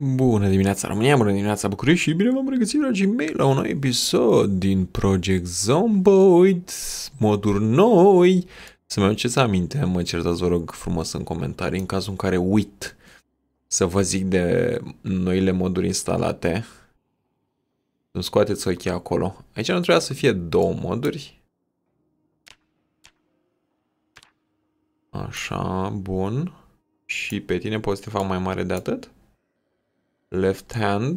Bună dimineața România, bună dimineața București și bine v-am regăsit, dragii mei, la un nou episod din Project Zomboid, moduri noi. Să-mi aduceți aminte, mă certați, vă rog frumos în comentarii, în cazul în care uit să vă zic de noile moduri instalate. Îmi scoateți ochii acolo. Aici nu trebuia să fie două moduri. Așa, bun. Și pe tine poți să te fac mai mare de atât? Left hand.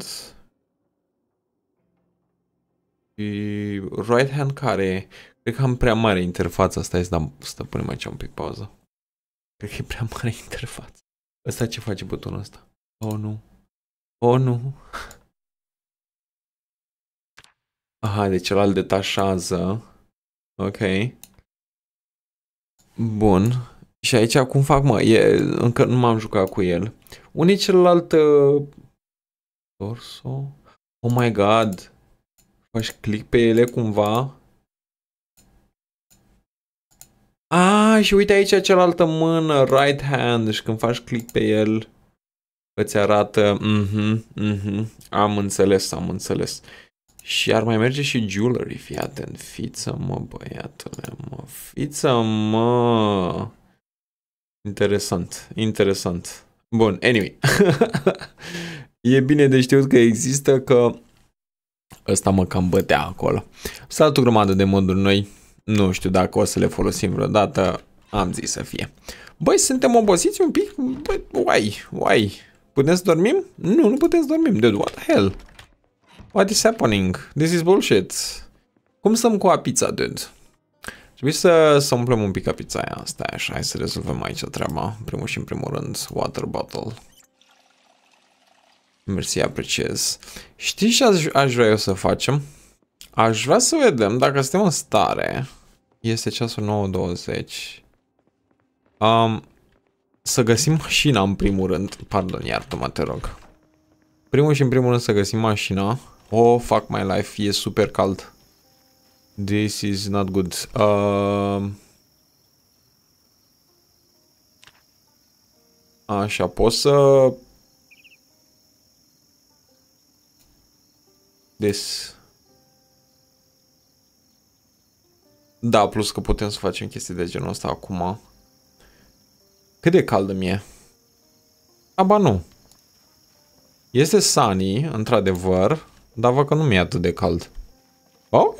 Și right hand care? Cred că am prea mare interfața. Stai să punem aici un pic pauză. Cred că e prea mare interfața. Ăsta ce face butonul ăsta? Oh, nu. Oh, nu. Aha, deci ăla îl detașează. Ok. Bun. Și aici cum fac, mă? Încă nu m-am jucat cu el. Unde e celălalt torso? Oh my god. Faci click pe ele cumva? Și uite aici cealaltă mână, right hand, și când faci click pe el, îți arată, am înțeles. Și ar mai merge și jewelry, fii atent, fiță mă, băiatule, mă, fiță mă. Interesant. Bun, anyway. E bine de știut că există, că ăsta mă cam bătea acolo. Sunt o grămadă de moduri noi. Nu știu dacă o să le folosim vreodată. Am zis să fie. Băi, suntem obosiți un pic? Băi, why? Putem să dormim? Nu putem să dormim. Dude, what the hell? What is happening? This is bullshit. Cum stăm cu pizza, dude? Trebuie să umplem un pic pizza aia. Stai așa, hai să rezolvăm aici treaba. În primul rând, water bottle. Mersi, apreciez. Știi ce aș vrea eu să facem? Aș vrea să vedem dacă suntem în stare. Este ceasul 9:20. Să găsim mașina în primul rând. Pardon, iartă-mă, te rog. În primul rând să găsim mașina. Oh, fuck my life, e super cald. This is not good. Așa, pot să... Da, plus că putem să facem chestii de genul ăsta acum. Cât de caldă mi-e? Aba nu. Este sunny, într-adevăr, dar văd că nu mi-e atât de cald. Ok.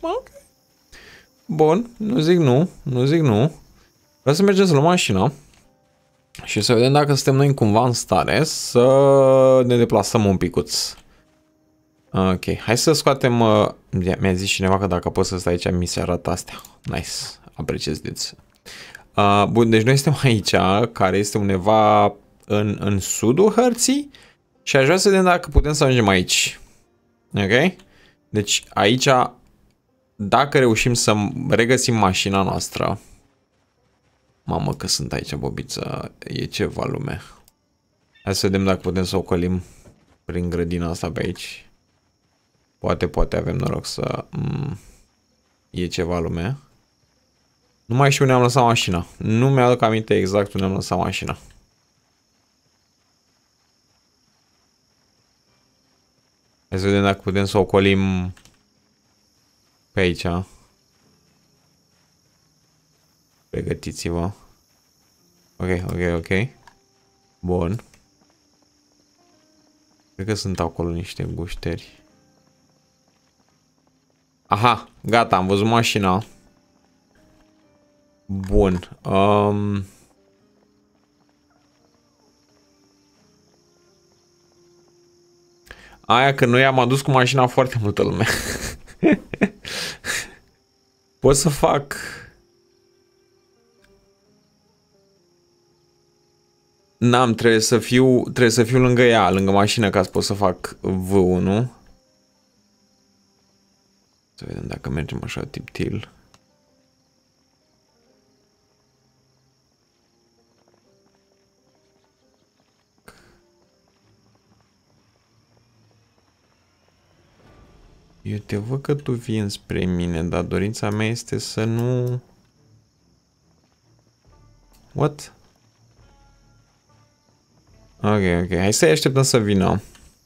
Bun, nu zic nu. Vreau să mergem să luăm mașina și să vedem dacă suntem noi cumva în stare să ne deplasăm un picuț. Ok, hai să scoatem... Mi-a zis cineva că dacă pot să stai aici, mi se arată astea. Nice, apreciez de-ți. Bun, deci noi suntem aici, care este undeva în sudul hărții și aș vrea să vedem dacă putem să ajungem aici. Ok? Deci aici, dacă reușim să regăsim mașina noastră... Mamă că sunt aici, bobiță, e ceva lume. Hai să vedem dacă putem să ocolim prin grădina asta pe aici. Poate avem noroc să... E ceva lume. Nu mai știu unde am lăsat mașina. Nu mi-aduc aminte exact unde am lăsat mașina. Hai să vedem dacă putem să ocolim pe aici. Pregătiți-vă. Ok. Bun. Cred că sunt acolo niște gușteri. Aha, gata, am văzut mașina. Bun. Aia că noi am adus cu mașina foarte multă lume. Pot să fac... N-am, trebuie să fiu lângă ea, lângă mașină, ca să pot să fac V1. Să vedem dacă mergem așa tip-til. Eu te văd că tu vii înspre mine, dar dorința mea este să nu... What? Ok. Hai să-i așteptăm să vină.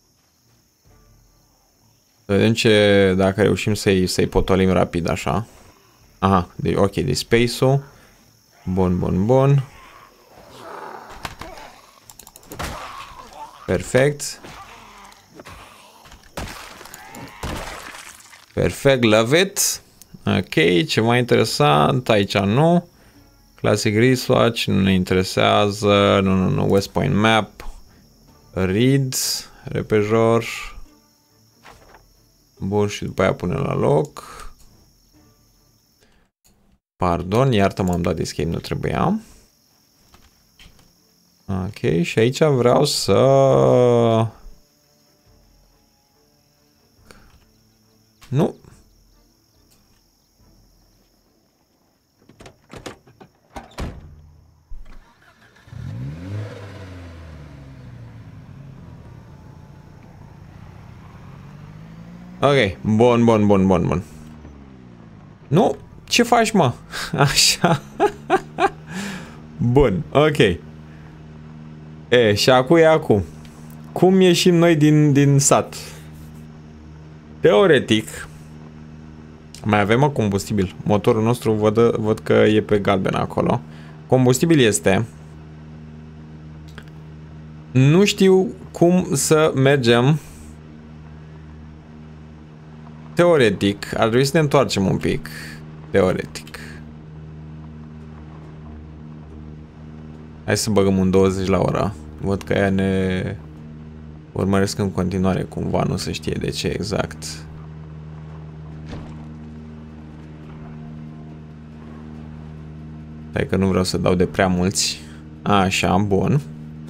Să vedem dacă reușim să-i potolim rapid, așa. Aha, ok, de space-ul. Bun. Perfect. Love it. Ok, ceva interesant, aici nu. Classic Wristwatch, nu ne interesează. Nu, West Point Map. Read, repejor. Bun, și după aia pune la loc. Pardon, iartă, m-am dat escape, nu trebuia. Ok, și aici vreau să... Nu. Ok, bun. Nu, ce faci, mă? Așa. Bun, ok. Și acum. Cum ieșim noi din sat? Teoretic, mai avem combustibil. Motorul nostru văd că e pe galben acolo. Combustibil este. Nu știu cum să mergem. Teoretic, ar trebui să ne întoarcem un pic. Teoretic. Hai să băgăm un 20 la oră. Văd că ea ne urmăresc în continuare cumva, nu se știe de ce exact. Hai că nu vreau să dau de prea mulți. Așa, bun.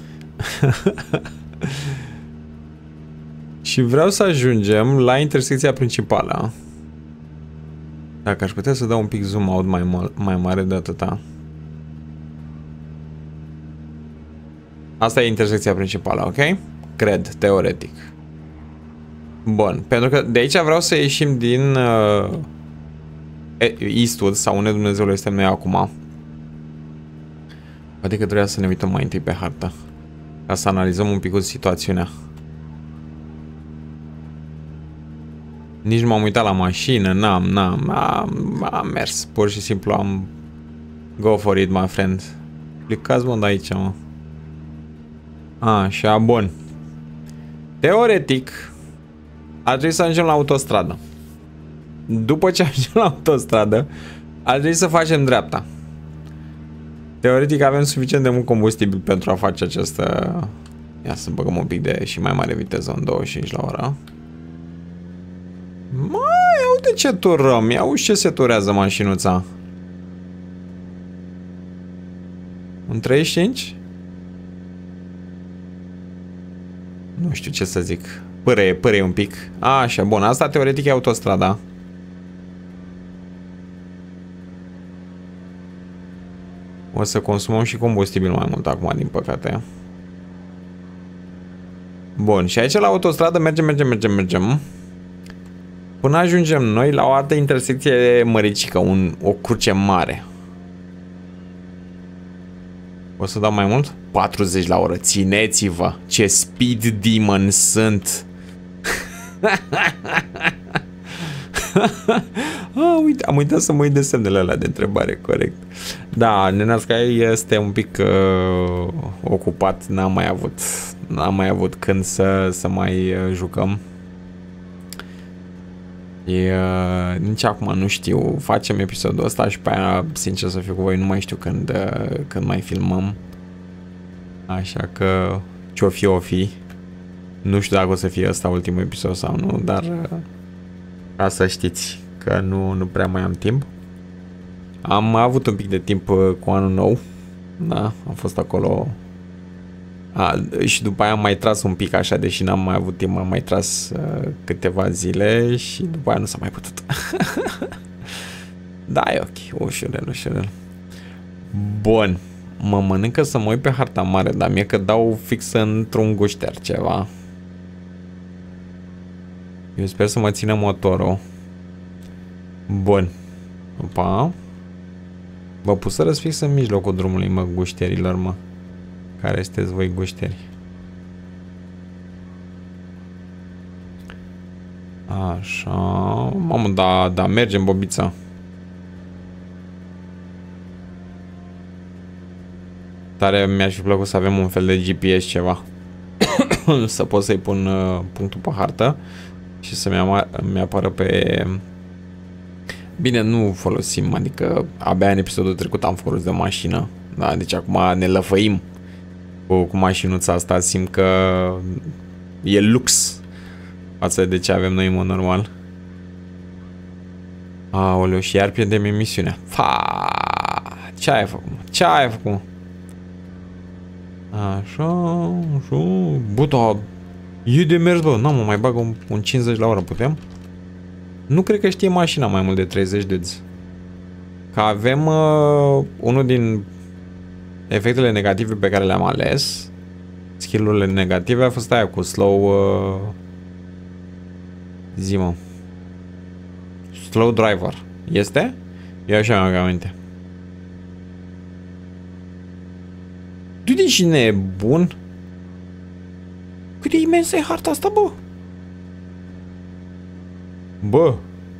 Și vreau să ajungem la intersecția principală. Dacă aș putea să dau un pic zoom out mai mare de atâta. Asta e intersecția principală, ok? Cred, teoretic. Bun, pentru că de aici vreau să ieșim din Eastwood, sau unde Dumnezeul este noi acum. Poate că trebuia să ne uităm mai întâi pe hartă, ca să analizăm un pic situațiunea. Nici nu m-am uitat la mașină, am mers, pur și simplu am go for it, my friend. Plicați, mă, de aici, mă. Așa, bun. Teoretic, ar trebui să ajungem la autostradă. După ce ajungem la autostradă, ar trebui să facem dreapta. Teoretic avem suficient de mult combustibil pentru a face această... Ia să băgăm un pic de și mai mare viteză, în 25 la oră. Mai, uite ce turăm, ia uite ce se turează mașinuța. Un 35? Nu știu ce să zic. Pârâie un pic. Așa, bun, asta teoretic e autostrada. O să consumăm și combustibil mai mult acum, din păcate. Bun, și aici la autostradă mergem. Până ajungem noi la o altă intersecție măricică, o cruce mare. O să dau mai mult? 40 la oră, țineți-vă, ce speed demon sunt. Uite, am uitat să mă uit de semnele alea de întrebare, corect. Da, Nenasca este un pic ocupat, n-am mai avut când să mai jucăm. Nici acum nu știu, facem episodul ăsta și pe aia, sincer să fiu cu voi, nu mai știu când mai filmăm. Așa că ce-o fi. Nu știu dacă o să fie ăsta ultimul episod sau nu, dar ca să știți că nu prea mai am timp. Am avut un pic de timp cu anul nou. Da, am fost acolo. Și după aia am mai tras un pic așa, deși n-am mai avut timp, am mai tras câteva zile și după aia nu s-a mai putut. Da, e ok, ușurel. Bun, mă mănâncă să mă uit pe harta mare, dar mie că dau fix într-un gușter ceva. Eu sper să mă țină motorul. Bun. Opa. Vă pusărăți fix în mijlocul drumului, mă, gușterilor, mă. Care sunteți voi gușteri? Așa, mamă, da, mergem, bobița. Tare mi-aș fi plăcut să avem un fel de GPS ceva. Să pot să-i pun punctul pe hartă și să mi-apară pe... Bine, nu folosim, adică abia în episodul trecut am folosit de mașină. Da, deci acum ne lăfăim cu mașinuța asta, simt că e lux față de ce avem noi în mod normal. Aoleu, și iar pierdem emisiunea. Ce ai făcut? Ce ai făcut? Așa, bă, da, e de mers, bă, n-am, mai bag un 50 la oră, putem? Nu cred că știe mașina mai mult de 30 de zi. Că avem unul din efectele negative pe care le-am ales, skill-urile negative, a fost aia cu slow, zi-mă, slow driver. Este? Eu așa mi-am aminte. Du-te și nebun. Cât de imensă e harta asta, bă? Bă.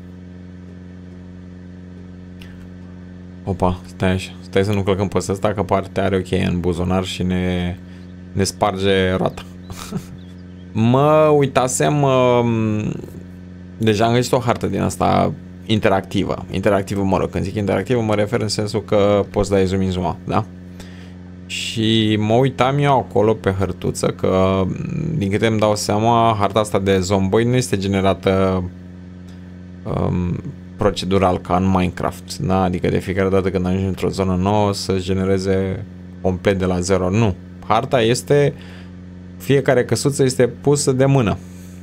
Opa, stai așa. Stai să nu călcăm pe ăsta, că partea are o cheie în buzunar și ne sparge roata. Mă uitasem... deja am găsit o hartă din asta interactivă. Interactivă, mă rog, când zic interactivă mă refer în sensul că poți dai zoom in zoom out, da? Și mă uitam eu acolo pe hărtuță că, din câte îmi dau seama, harta asta de zomboi nu este generată procedural ca în Minecraft, da? Adică de fiecare dată când ajungi într-o zonă nouă să genereze complet de la zero. Nu. Harta este, fiecare căsuță este pusă de mână.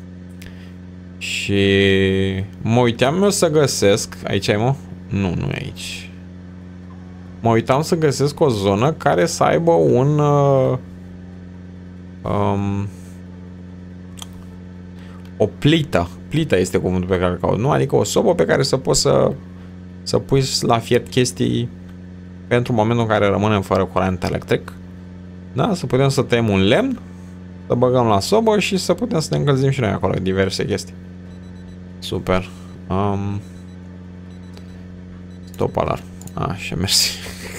Și mă uitam eu să găsesc, aici ai, mă? Nu e aici. Mă uitam să găsesc o zonă care să aibă un o plită. Plita este cuvântul pe care îl caut, nu? Adică o sobă pe care să poți să pui la fiert chestii pentru momentul în care rămânem fără curent electric. Da? Să putem să tăiem un lemn, să băgăm la sobă și să putem să ne încălzim și noi acolo diverse chestii. Super. Stop alarm. Așa, mersi.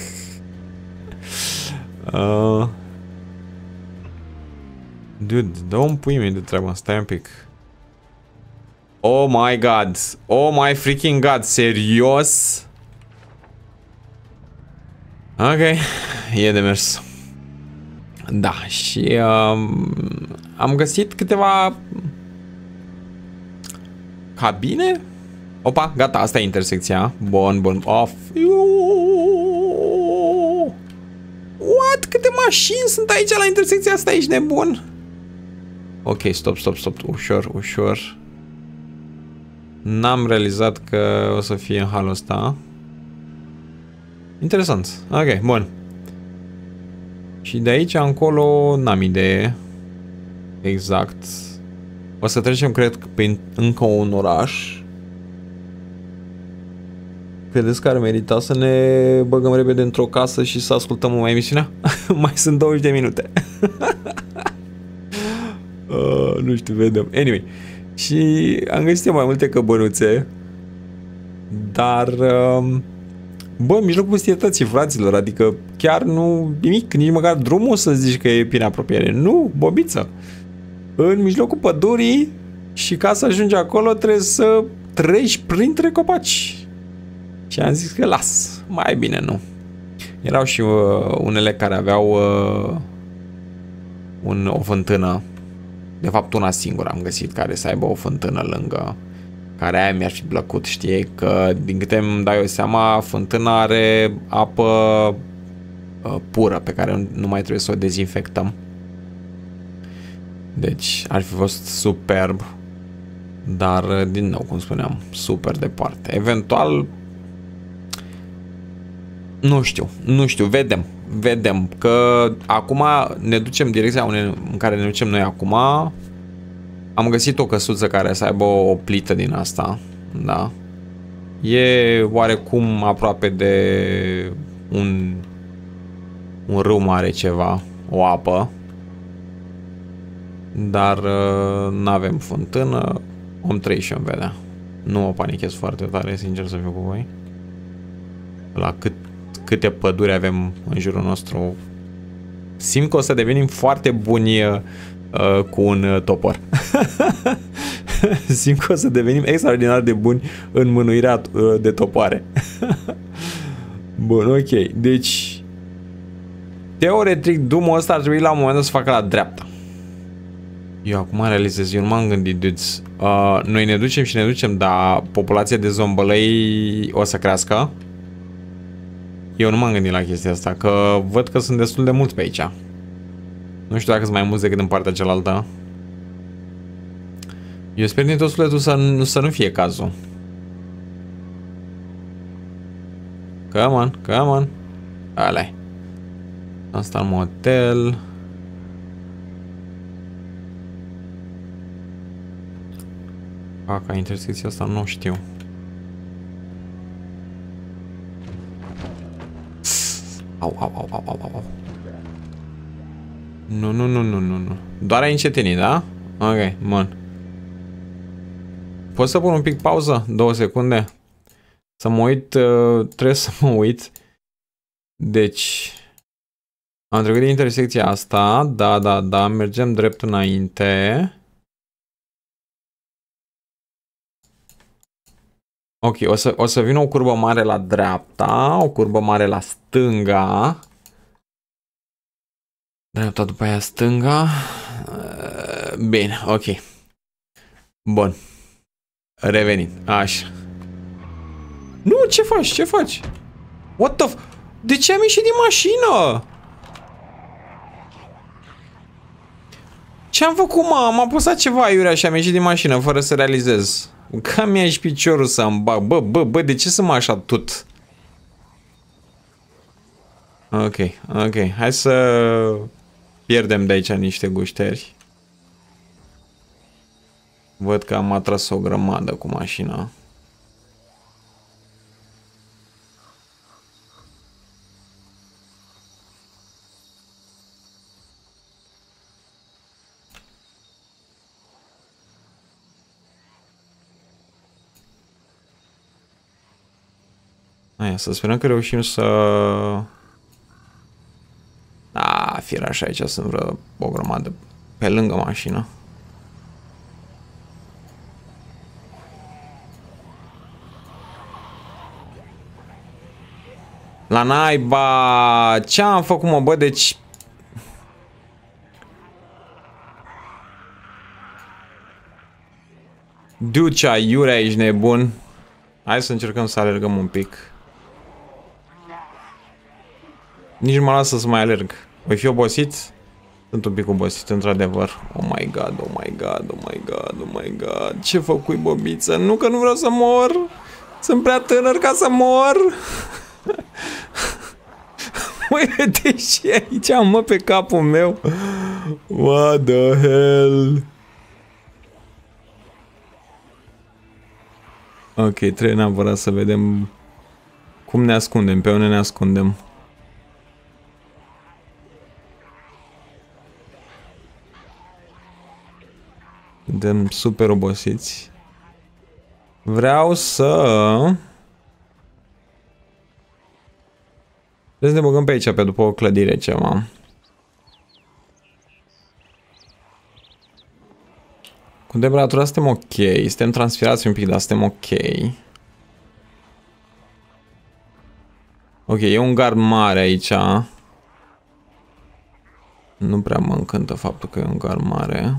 Dude, dă-mi pui mei de treabă, stai un pic. Oh my god. Oh my freaking god, serios? Ok, e de mers. Da, și am găsit câteva cabine. Opa, gata, asta e intersecția. Bun. What? Câte mașini sunt aici la intersecția asta? Ești nebun? Ok, stop. Ușor. N-am realizat că o să fie în halul ăsta. Interesant. Ok, bun. Și de aici încolo n-am idee. Exact. O să trecem, cred, prin încă un oraș. Credeți că ar merita să ne băgăm repede într-o casă și să ascultăm emisiunea? Mai sunt 20 de minute. Nu știu, vedem. Anyway. Și am găsit mai multe căbănuțe. Dar bă, în mijlocul pustietății, fraților. Adică chiar nu nimic, nici măcar drumul să zici că e prin apropiere. Nu, bobiță. În mijlocul pădurii și ca să ajungi acolo trebuie să treci printre copaci. Și am zis că las, mai bine nu. Erau și unele care aveau o fântână. De fapt una singură am găsit care să aibă o fântână lângă. Care aia mi-ar fi plăcut, știi? Că din câte îmi dau eu seama, fântâna are apă pură pe care nu mai trebuie să o dezinfectăm. Deci ar fi fost superb. Dar din nou, cum spuneam, super departe. Eventual nu știu, vedem că acum ne ducem direcția în care ne ducem noi acum. Am găsit o căsuță care să aibă o plită din asta, da. E oarecum aproape de un râu mare ceva, o apă. Dar n-avem fântână. Om 3 și om vedea. Nu mă panichez foarte tare, sincer să fiu cu voi. La câte păduri avem în jurul nostru. Simt că o să devenim foarte buni cu un topor. Simt că o să devenim extraordinar de buni în mânuirea de topoare. Bun, ok. Deci, teoretic, drumul ăsta ar trebui la un moment dat să facă la dreapta. Eu acum realizez, eu nu m-am gândit, dudes. Noi ne ducem și ne ducem, dar populația de zombălăi o să crească. Eu nu m-am gândit la chestia asta, că văd că sunt destul de mulți pe aici. Nu știu dacă sunt mai mulți decât în partea cealaltă. Eu sper din tot sufletul să nu fie cazul. Come on, come on. Alea. Asta în motel. Ca intersecția asta nu știu. Au, au, au, au, au, au. Nu, nu, nu, nu, nu, nu. Doar ai încetinit, da? Ok, bun. Pot să pun un pic pauză? 2 secunde? Să mă uit, trebuie să mă uit. Deci, am trecut de intersecția asta, da, da, da, mergem drept înainte. Ok, o să vină o curbă mare la dreapta, o curbă mare la stânga. Dreapta după aia stânga. Bine, ok. Bun. Revenim, așa. Nu, ce faci? Ce faci? What the f... De ce am ieșit din mașină? Ce am făcut, mă? Am apăsat ceva iurea și am ieșit din mașină fără să realizez. Că mi-a ieșit piciorul să-mi bag. Bă, de ce să mă așa tot? Ok, ok. Hai să pierdem de aici niște gușteri. Văd că am atras o grămadă cu mașina. Aia, să sperăm că reușim să... Fireaș, aici sunt vreo o grămadă pe lângă mașină. La naiba! Ce am făcut, mă, bă, deci... Ducea, iurea, ești nebun. Hai să încercăm să alergăm un pic. Nici nu mă lasă să mai alerg. Voi fi obosit? Sunt un pic obosit, într-adevăr. Oh my god, oh my god, oh my god, oh my god. Ce făcui, bobiță? Nu, că nu vreau să mor. Sunt prea tânăr ca să mor. Uite și aici, mă, pe capul meu. What the hell? Ok, trebuie neapărat să vedem cum ne ascundem, pe unde ne ascundem. Suntem super obosiți. Vreau să... Trebuie să ne băgăm pe aici, pe după o clădire ceva. Cu temperatura suntem ok. Suntem transpirați un pic, dar suntem ok. Ok, e un gard mare aici. Nu prea mă încântă faptul că e un gard mare.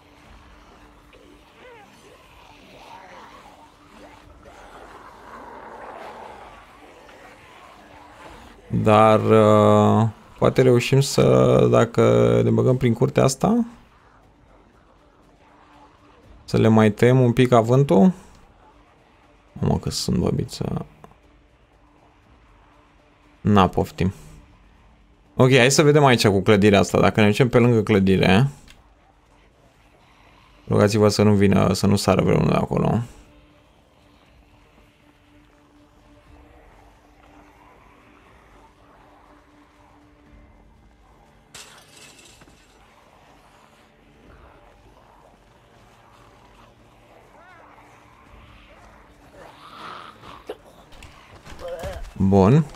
Dar poate reușim să, dacă ne băgăm prin curtea asta, să le mai tăiem un pic avântul. Mamă, că sunt băbiță. Na, poftim. Ok, hai să vedem aici cu clădirea asta. Dacă ne ducem pe lângă clădire, rugați-vă să nu vină, să nu sară vreunul de acolo. Bun.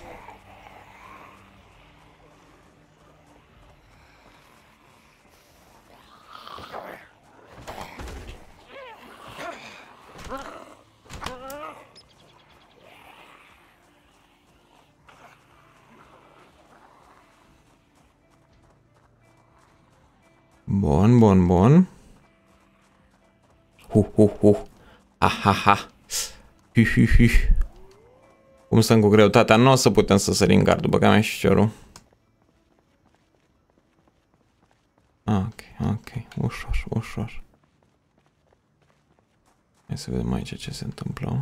Bun, bun, bun. Ha, ha, ha. Cum stăm cu greutatea? Nu o să putem să sărim gardul, băga mea și ciorul. Ok, ok, ușor, ușor. Hai să vedem aici ce se întâmplă.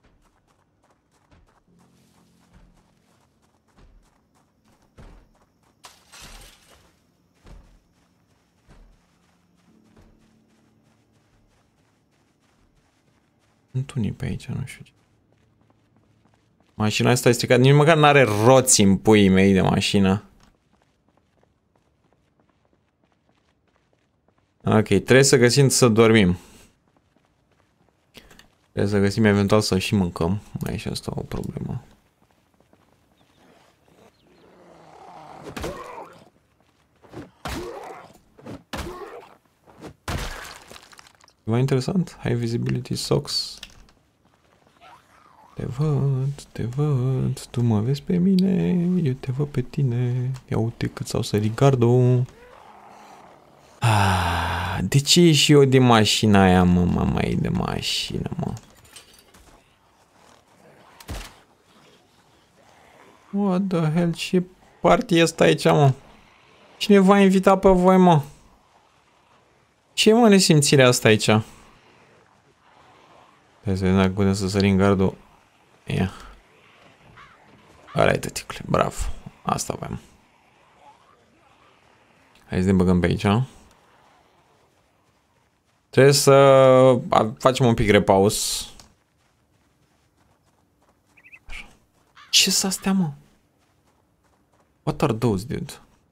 Întunii pe aici, nu știu ce. Mașina asta e stricată, nici măcar n-are roți în puii mei de mașină. Ok, trebuie să găsim să dormim. Trebuie să găsim eventual să și mâncăm. Mai e și asta o problemă. Ceva interesant. High visibility socks. Te văd, tu mă vezi pe mine, eu te văd pe tine. Ia uite cât s-au sărit gardul. De ce e și eu de mașina aia, mă, mama e de mașină, mă? What the hell, ce party asta aici, mă? Cine v-a invitat pe voi, mă? Ce mă nesimțirea asta aici? Trebuie să vedem dacă putem să sărim gardul. Ia. Ăla-i tăticule, bravo. Asta avem. Hai să ne băgăm pe aici. Trebuie să facem un pic repaus. Ce s-a astea, mă? What are those, dude?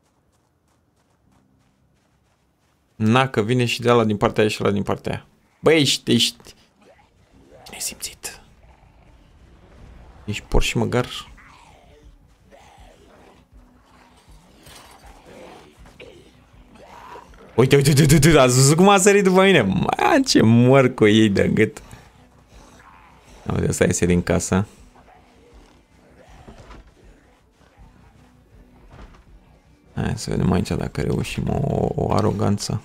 Na, că vine și de ala din partea aia și ala din partea aia. Băi, ești nesimțit. Ești porși măgar. Uite, uite, uite, uite, ați văzut cum a sărit după mine? Ma, ce mor cu ei de gât. Uite, asta iese din casă. Hai să vedem aici dacă reușim o aroganță.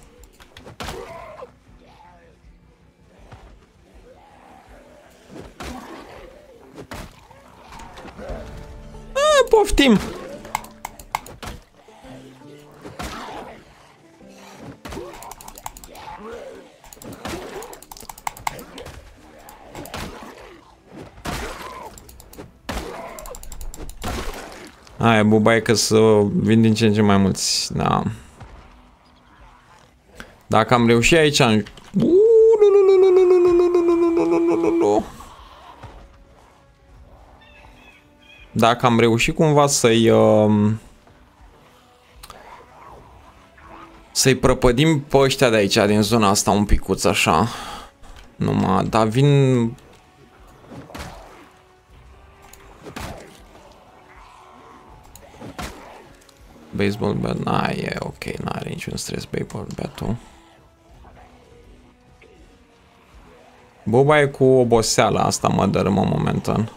Poftim! Aia, buba e că să vin din ce în ce mai mulți. Da. Dacă am reușit aici... Dacă am reușit cumva să-i prăpădim pe ăștia de aici, din zona asta un picuț așa. Numai, dar vin... Baseball bat, e ok, n-are niciun stres baseball bat-ul. Boba e cu oboseala, asta mă dărâmă momentan.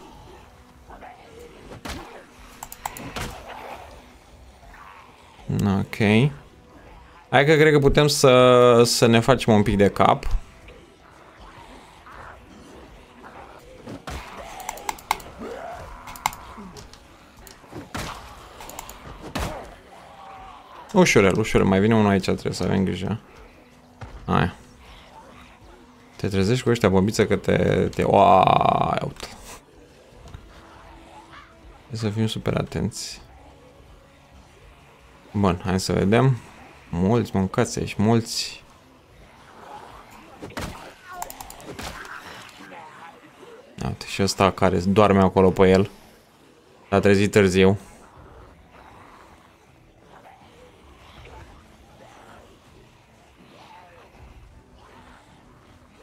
Ok. Hai că cred că putem să ne facem un pic de cap. Ușurel, ușurel, mai vine unul aici, trebuie să avem grijă. Aia. Te trezești cu ăștia bobiță că te... Oaaaa, uite. Trebuie să fim super atenți. Bun, hai să vedem. Mulți mâncați aici, mulți. Uite, și ăsta care doarme acolo pe el. S-a trezit târziu.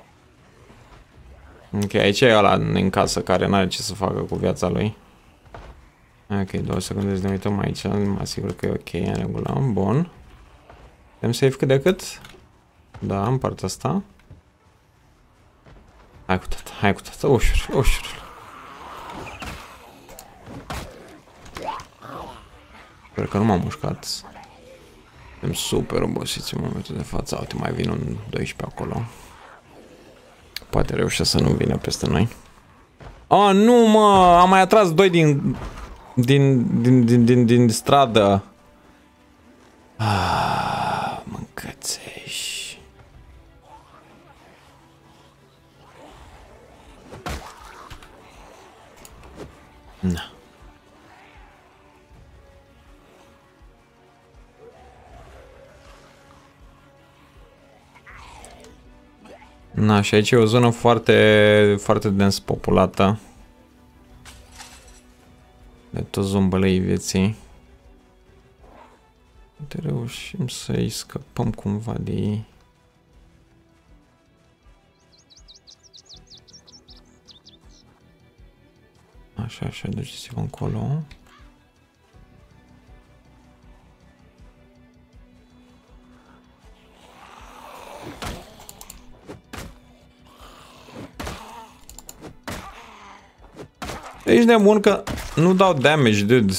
Ok, aici e ăla în casă care n-are ce să facă cu viața lui. Ok, 2 secunde să ne uităm aici, mă asigur că e ok, în regulă, bun. Putem save cât de cât? Da, în partea asta. Hai cu tata, ușor, ușor. Sper că nu m-am mușcat. Suntem super obosiți în momentul de față. Uite, mai vin un 12 acolo. Poate reușesc să nu vină peste noi. Oh, nu, mă! Am mai atras 2 din stradă. Ah, mâncățeși. Na. Na, și aici e o zonă foarte, foarte dens populată. De toți zombălei vieții. Uite, reușim să-i scăpăm cumva de ei. Așa, așa, duceți-vă încolo. Ești nebun că nu dau damage, dude.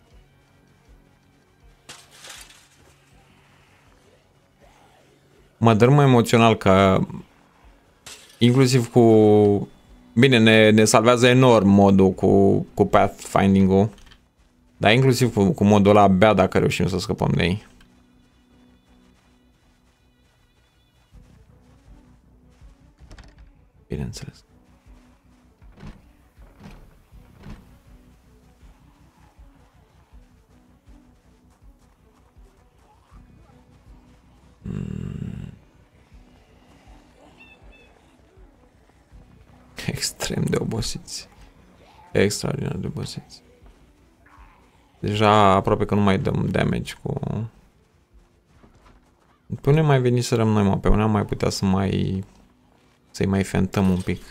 Mă dărâm emoțional că inclusiv cu... Bine, ne salvează enorm modul cu pathfinding-ul. Dar inclusiv cu modul ăla abia dacă reușim să scăpăm de ei. Bineînțeles. Extrem de obosiți. Extraordinar de obosiți. Deja aproape că nu mai dăm damage cu... Pe unde mai veniserăm noi, mă? Pe unde am mai putea să mai... să-i mai fentăm un pic.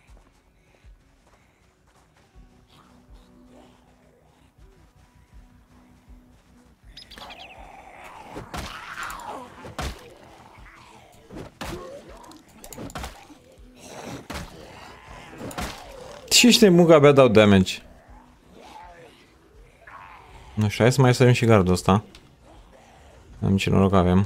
Și ăștia muncă abia dau damage. Nu știu, hai să mai sărim și gardul ăsta. Am ce noroc avem.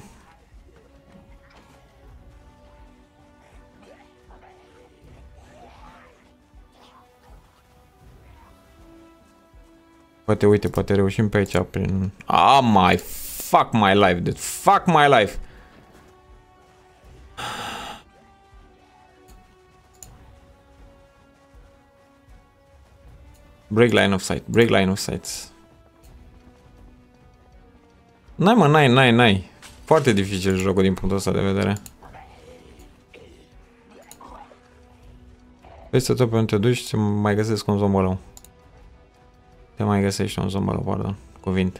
Poate, uite, poate reușim pe aici prin... Ah, my... Fuck my life, dude. Fuck my life. Break line of sight. Break line of sight. N-ai, mă, n-ai. Foarte dificil jocul din punctul ăsta de vedere. Peste tot pe unde te duci, te mai găsesc un zombolău. Te mai găsești un zombolău, pardon. Cuvinte.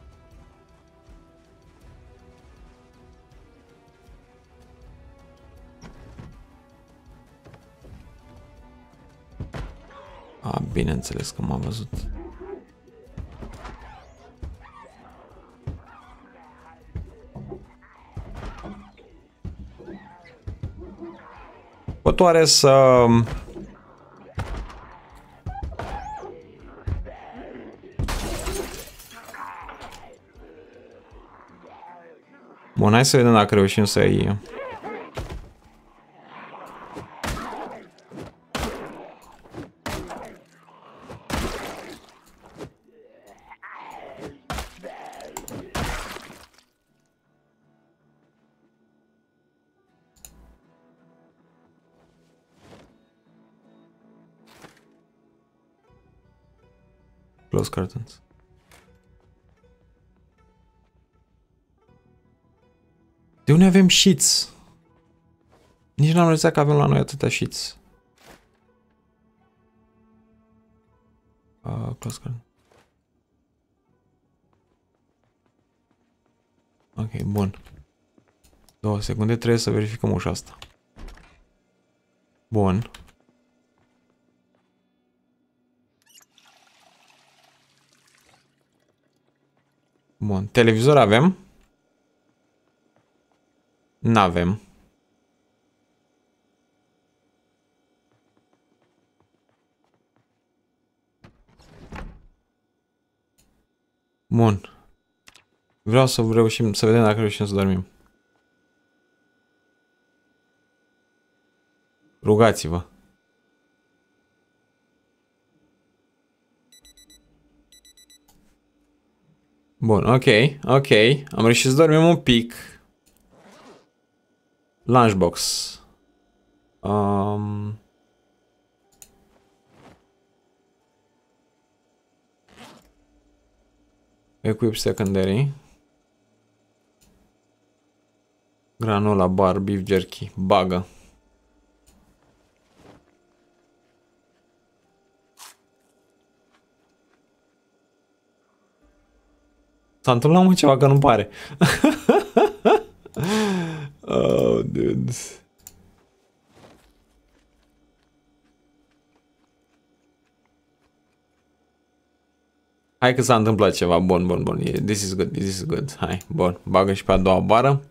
Bineînțeles că m-a văzut. Pot oare să... Bun, hai să vedem dacă reușim să-i... Close curtains. De unde avem sheets? Nici n-am realizat că avem la noi atâtea sheets. Close curtains. Ok, bun. 2 secunde, trebuie să verificăm ușa asta. Bun. Bun, televizor avem? N-avem. Bun. Vreau să reușim, să vedem dacă reușim să dormim. Rugați-vă. Bun, ok, ok. Am reușit să dormim un pic. Lunchbox. Equip secondary. Granola bar, beef jerky. Bagă. S-a întâmplat mă ceva că nu pare. Oh, dude. Hai că s-a întâmplat ceva. Bun, bun, bun. This is good, this is good. Hai, bun. Bagă și pe a doua bară.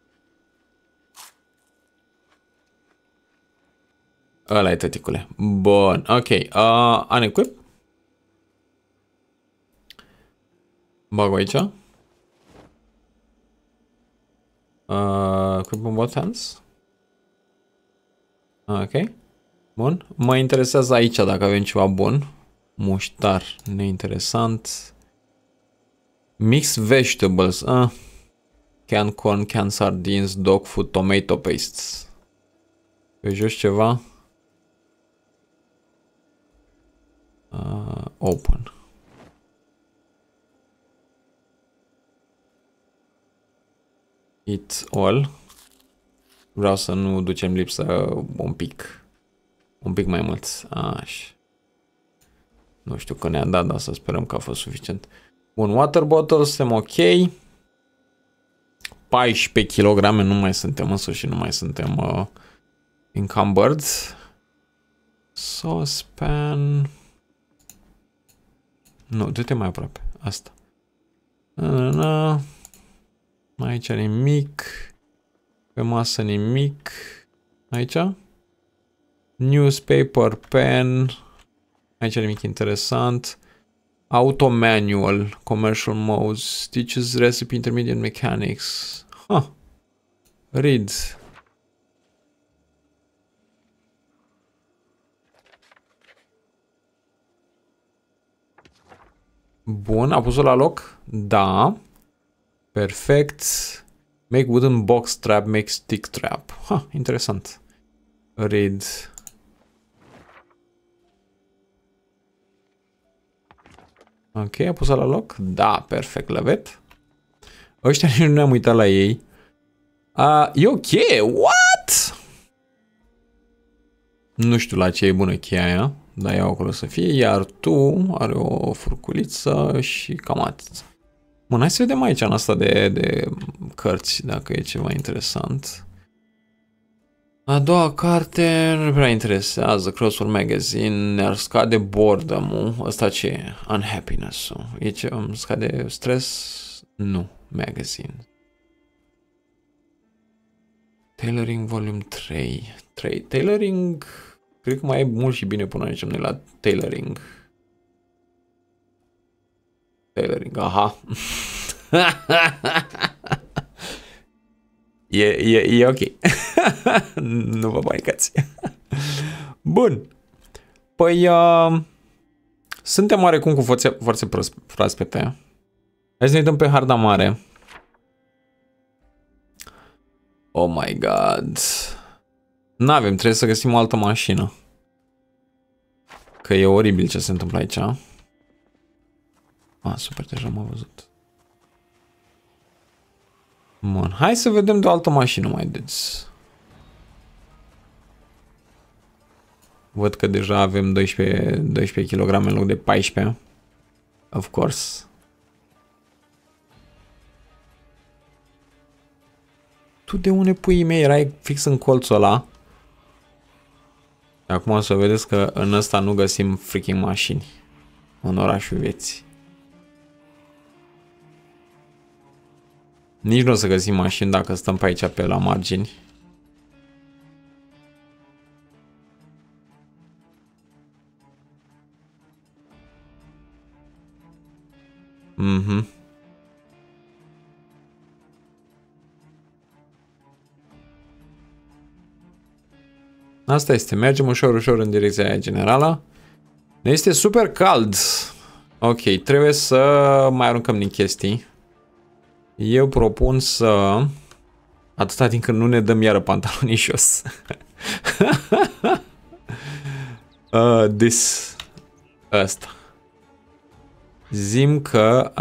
Ăla-i, tăticule. Bun, ok. Unequip. Bag aici. Equip in both hands. Ok. Bun. Mă interesează aici dacă avem ceva bun. Muștar, neinteresant. Mixed vegetables. Canned corn, canned sardines, dog food, tomato pastes. Pe jos ceva. Open. Eat all. Vreau să nu ducem lipsă un pic. Un pic mai mult. Așa. Nu știu că ne-a dat, dar să sperăm că a fost suficient. Bun, water bottle, suntem ok. 14 kg, nu mai suntem însuși, nu mai suntem encumbered. Saucepan. Nu, du-te mai aproape. Asta. Aici nimic. Pe masă nimic. Aici. Newspaper, pen. Aici nimic interesant. Auto manual. Commercial modes. Teaches recipe intermediate mechanics. Read. Bun, a pus-o la loc? Da. Perfect. Make wooden box trap, make stick trap. Interesant. Read. Ok, a pus-o la loc? Da, perfect, love it. Ăștia nici nu ne-am uitat la ei. E ok, what? Nu știu la ce e bună cheia aia, dar iau acolo să fie, iar tu are o furculiță și cam atât. Bun, hai să vedem aici în asta de cărți, dacă e ceva interesant. A doua carte nu prea interesează, Crossword Magazine, ne-ar scade boredom-ul, ăsta ce e? Unhappiness-ul, e ce îmi scade stres? Nu, magazine. Tailoring Volume 3. Tailoring, cred că mai e mult și bine până aici noi la tailoring. Tailoring, aha. E ok. Nu vă panicați. Bun. Păi, suntem oarecum cu forțe proaspete. Hai să ne uităm pe harta mare. Oh my god. N-avem, trebuie să găsim o altă mașină. Că e oribil ce se întâmplă aici. Super, deja m-a văzut. Bun, hai să vedem de o altă mașină mai des. Văd că deja avem 12 kg în loc de 14. Of course. Tu de unde puii mei erai fix în colțul ăla? Acum o să vedeți că în ăsta nu găsim freaking mașini. În orașul vieții. Nici nu o să găsim mașini dacă stăm pe aici pe la margini. Mhm. Asta este, mergem ușor, ușor în direcția aia generală. Ne este super cald. Ok, trebuie să mai aruncăm din chestii. Eu propun să... Atâta timp când nu ne dăm iară pantalonii jos. Asta. Zim că...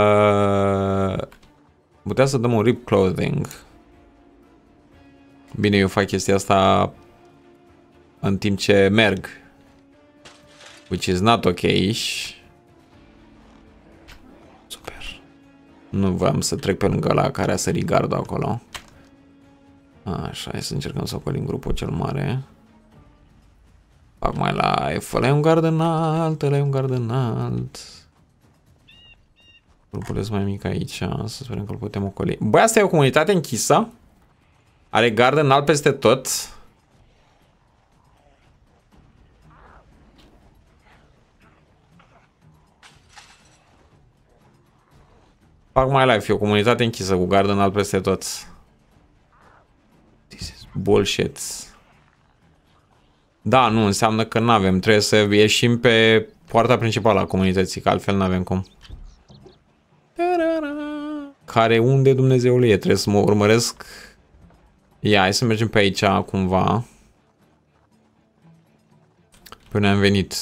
putea să dăm un rip clothing. Bine, eu fac chestia asta în timp ce merg. Which is not ok. Super. Nu voiam să trec pe lângă ăla care a sărit gardul acolo. Așa, hai să încercăm să ocolim grupul cel mare. Fac mai la F, ăla e un gard înalt, ăla e un gard înalt. Grupul este mai mic aici, să sperăm că îl putem ocoli. Băi, asta e o comunitate închisă? Are gard înalt peste tot? Fac mai live, e o comunitate închisă cu gard înalt peste tot. This is bullshit. Da, nu, înseamnă că n-avem. Trebuie să ieșim pe poarta principală a comunității, că altfel n-avem cum. Care unde Dumnezeule e? Trebuie să mă urmăresc. Ia, hai să mergem pe aici cumva. Până am venit.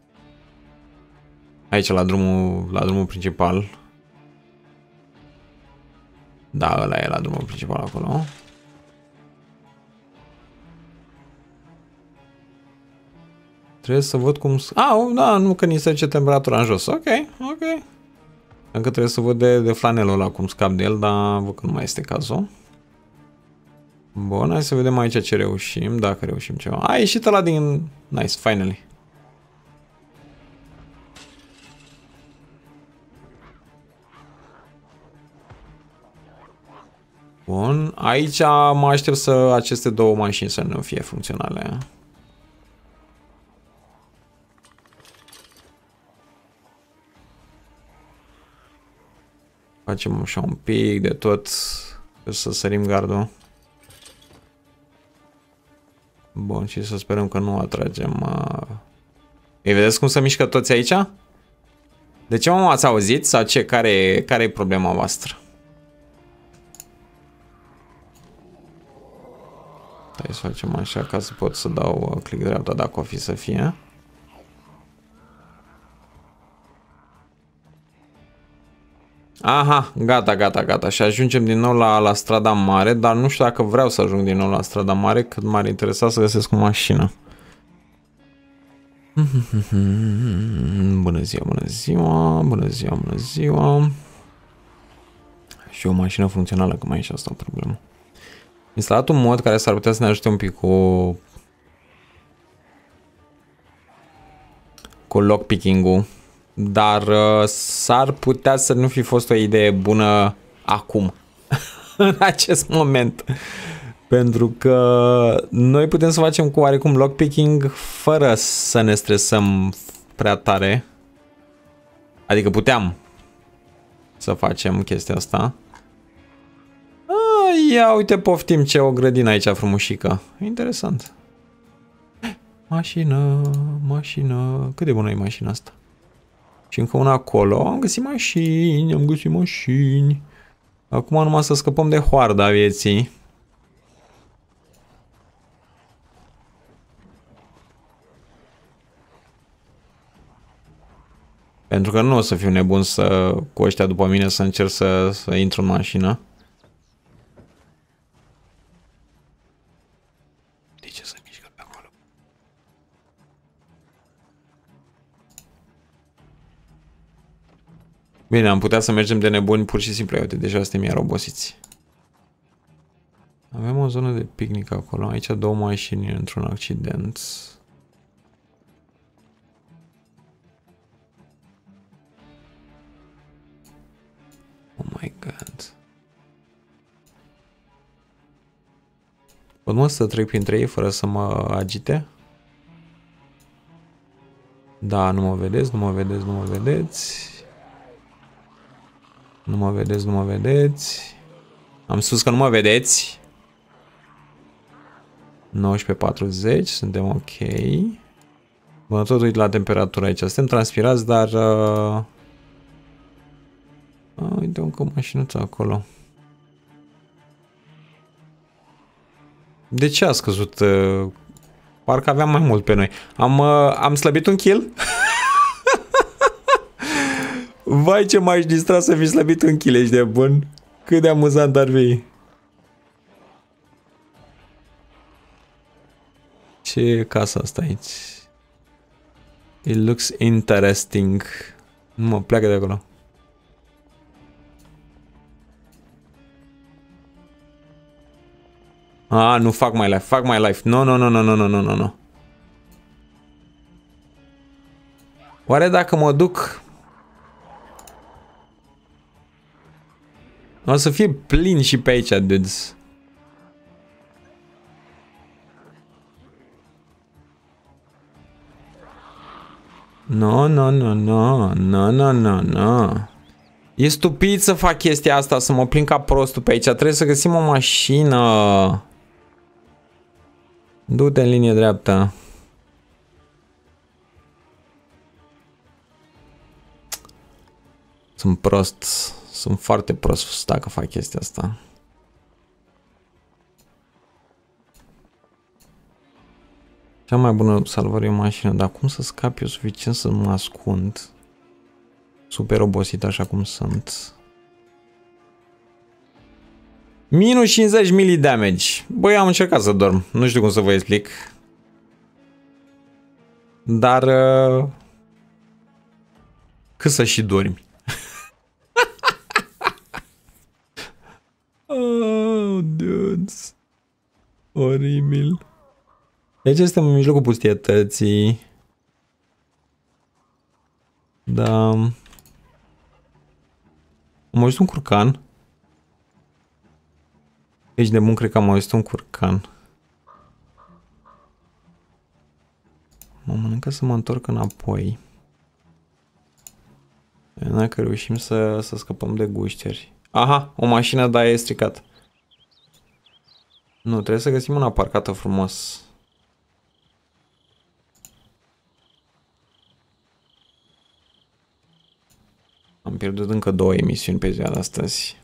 Aici la drumul principal. Da, ăla e la drumul principal acolo. Trebuie să văd cum... da, nu că ni se duce temperatura în jos. Ok, ok. Încă trebuie să văd de flanelul ăla cum scap de el, dar văd că nu mai este cazul. Bun, hai să vedem aici ce reușim, dacă reușim ceva. A ieșit ăla din... Nice, finally. Bun, aici mă aștept să aceste două mașini să nu fie funcționale. Facem așa un pic de tot să sărim gardul. Bun, și să sperăm că nu atragem... Ei, vedeți cum se mișcă toți aici? De ce m-ați auzit? Sau ce? Care e problema voastră? Hai să facem așa ca să pot să dau click dreapta dacă o fi să fie. Aha, gata. Și ajungem din nou la strada mare, dar nu știu dacă vreau să ajung din nou la strada mare, cât m-ar interesa să găsesc o mașină. Bună ziua. Și o mașină funcțională, că mai e și asta o problemă. Instalat un mod care s-ar putea să ne ajute un pic cu lockpicking-ul, dar s-ar putea să nu fi fost o idee bună acum, în acest moment. Pentru că noi putem să facem cu oarecum lockpicking fără să ne stresăm prea tare. Adică puteam să facem chestia asta. Ia uite, poftim ce o grădină aici frumușică. Interesant. Mașină. Cât de bună e mașina asta. Și încă una acolo. Am găsit mașini. Acum numai să scăpăm de hoarda vieții. Pentru că nu o să fiu nebun cu ăștia după mine să încerc să intru în mașină. De ce se mișcă pe acolo? Bine, am putea să mergem de nebuni pur și simplu. Uite, deja suntem iar obosiți. Avem o zonă de picnic acolo. Aici două mașini într-un accident. Oh my god. Pot mă să trec printre ei fără să mă agite? Da, nu mă vedeți, nu mă vedeți, nu mă vedeți. Nu mă vedeți, nu mă vedeți. Am spus că nu mă vedeți. 19:40, suntem ok. Bă, tot uit la temperatură aici. Suntem transpirați, dar... uite încă o mașinuță acolo. De ce a scăzut? Parcă aveam mai mult pe noi. Am slăbit un kill? Vai, ce m-aș distra să fi slăbit un kill, ești de bun. Cât de amuzant ar fi. Ce e casa asta aici? It looks interesting. Nu mă pleacă de acolo. Nu fac my life, fac my life. No, no, no, no, no, no, no, no, no. Oare dacă mă duc... O să fie plin și pe aici, dudes. No, no, no, no, no, no, no, no. E stupid să fac chestia asta, să mă plin ca prostul pe aici. Trebuie să găsim o mașină. Du-te în linie dreaptă. Sunt prost. Sunt foarte prost dacă fac chestia asta. Cea mai bună salvare e o mașină, dar cum să scap eu suficient să mă ascund? Super obosit așa cum sunt. Minus 50 mili damage. Băi, am încercat să dorm. Nu știu cum să vă explic. Dar... cât să și dormi. Oh, dudes. Oribil. Deci suntem în mijlocul pustietății. Da. Am auzit un curcan. Deci de bun, cred că am auzit un curcan. Mă mănâncă să mă întorc înapoi. Dacă reușim să scăpăm de gușteri. Aha, o mașină, da, e stricat. Nu, trebuie să găsim una parcată frumos. Am pierdut încă 2 emisiuni pe ziua de astăzi.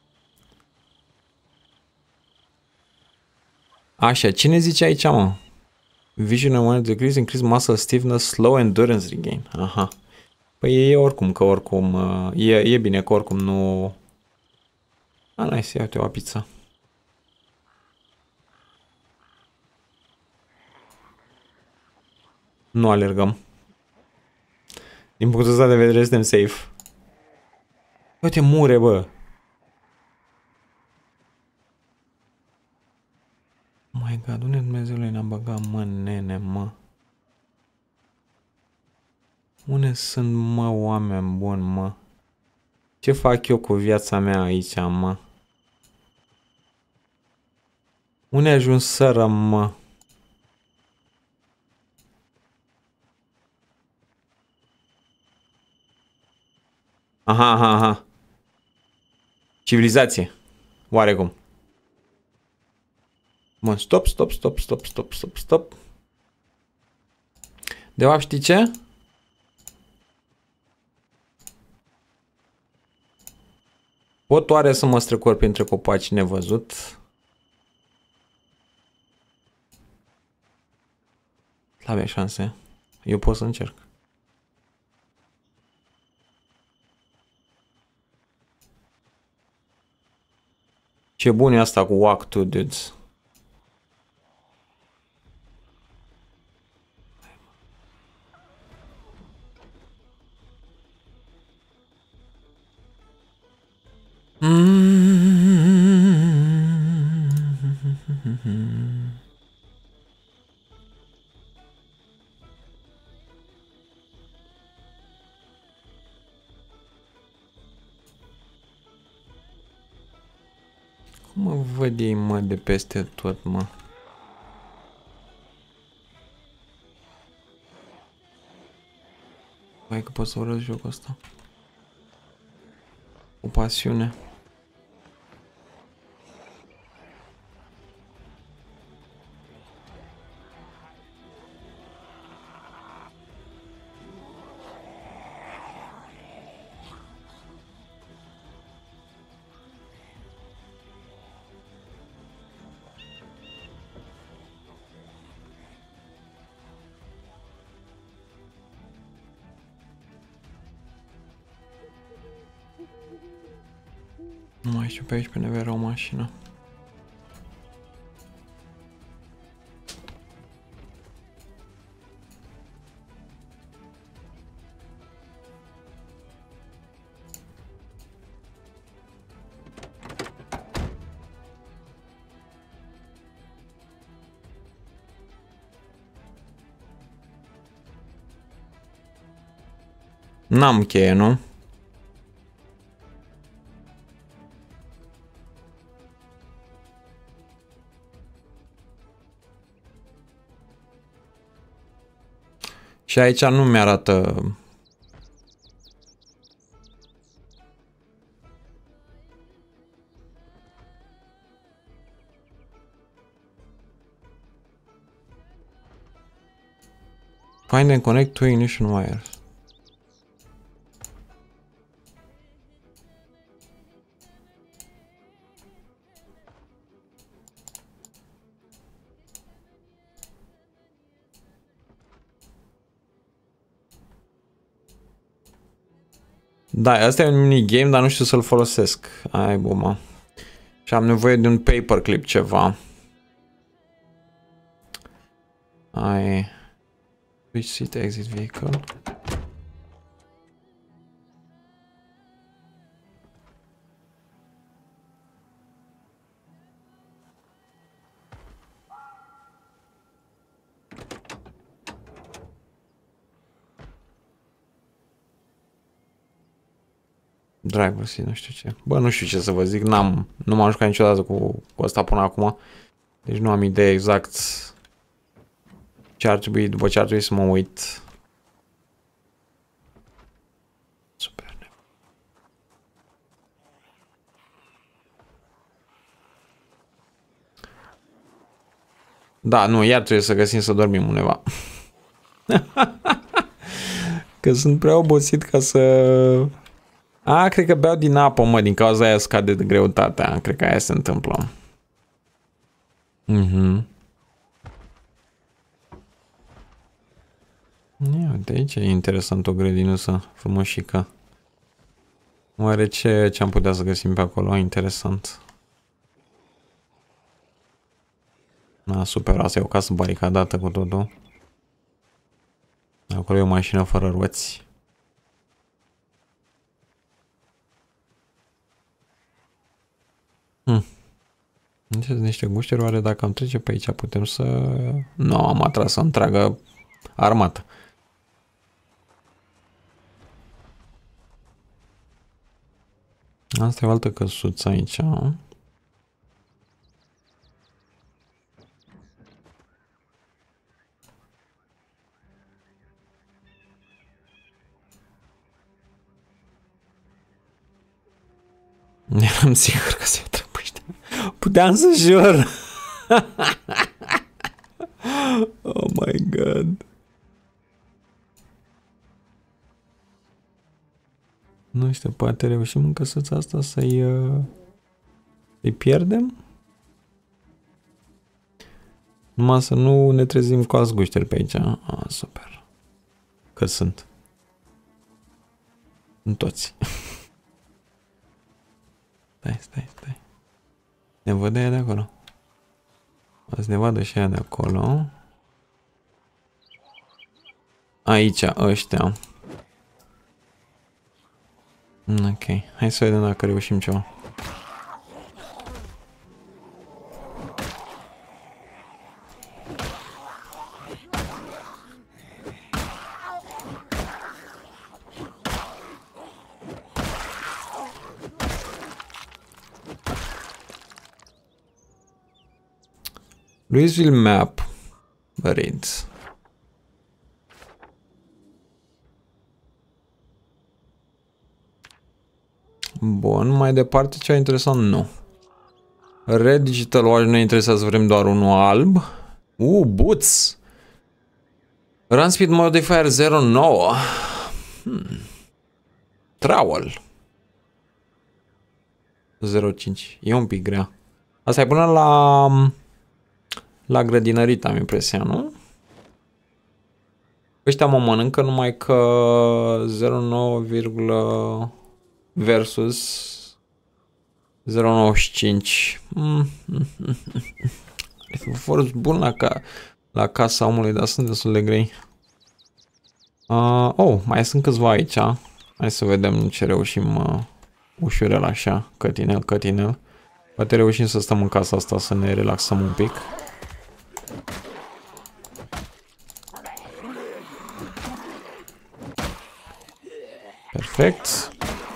Așa, cine zice aici, mă? Vision and one decrease, increase muscle stiffness, slow endurance regain. Aha. Păi e oricum, că oricum... E bine că oricum nu... Nice, ia-te o pizza. Nu alergăm. Din punctul ăsta de vedere suntem safe. Uite, mure, bă. Oh my god, unde Dumnezeule ne-am băgat, mă, nene, mă? Unde sunt, mă, oameni buni, mă? Ce fac eu cu viața mea aici, mă? Unde ajunseră, mă? Aha, aha, aha. Civilizație. Oarecum. Mă, stop, stop, stop, stop, stop, stop, stop. De fapt, știi ce? Pot oare să mă strecor printre copaci nevăzut? Avea șanse. Eu pot să încerc. Ce bun e asta cu walk to, dudes. Cum mă văd ei, mă, de peste tot, mă? Hai că pot să urăsc jocul ăsta. Cu pasiune. Nu mai știu pe aici pe nevoie era o mașină. N-am cheie, nu? Și aici nu mi-arată... Find and connect to ignition wires. Da, asta e un minigame, dar nu știu să-l folosesc. Ai buma. Și am nevoie de un paperclip ceva. Ai... Which seat exit vehicle? Driver seat, nu știu ce. Bă, nu știu ce să vă zic, nu m-am jucat niciodată cu asta până acum. Deci nu am idee exact ce ar trebui, după ce ar trebui să mă uit. Super. Da, nu, iar trebuie să găsim să dormim undeva. Că sunt prea obosit ca să... A, cred că beau din apă, mă, din cauza aia scade de greutatea. Cred că aia se întâmplă. Mhm. Ia, uite, aici e interesant o grădinuță frumoșică. Oare ce am putea să găsim pe acolo? Interesant. A, super, asta e o casă baricadată cu totul. Acolo e o mașină fără roți. Sunt niște gușteri, oare dacă am trece pe aici putem să... Nu, am atras o întreagă armată. Asta e o altă căsuță aici. Eram sigur că se trăpăște. Puteam să jur. Oh my god. Nu știu, poate reușim în căsuța asta să-i pierdem? Numai să nu ne trezim cu alți gușteri pe aici. Ah, super. Că sunt. În toți. Stai. Ne văd de aia de acolo. O să ne vadă și aia de acolo. Aici, ăștia. Ok, hai să vedem dacă reușim ceva. Louisville map. Buried. Bun, mai departe ceva interesant? Nu. Red Digital Watch ne interesează, vrem doar unul alb. Boots! Run Speed Modifier 09. Trowel. 0,5. E un pic grea. Asta e până la grădinărit, am impresia, nu? Ăștia mă mănâncă numai că 0,9, versus 0,95. Fost bun la casa omului, dar sunt destul de grei. Mai sunt câțiva aici. Hai să vedem ce reușim ușurel așa, cătinel. Poate reușim să stăm în casa asta, să ne relaxăm un pic. Perfect.